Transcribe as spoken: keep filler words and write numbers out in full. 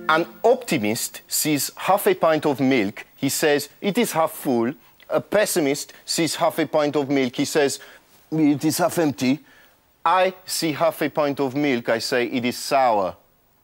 An optimist sees half a pint of milk. He says, it is half full. A pessimist sees half a pint of milk. He says, it is half empty. I see half a pint of milk. I say, it is sour.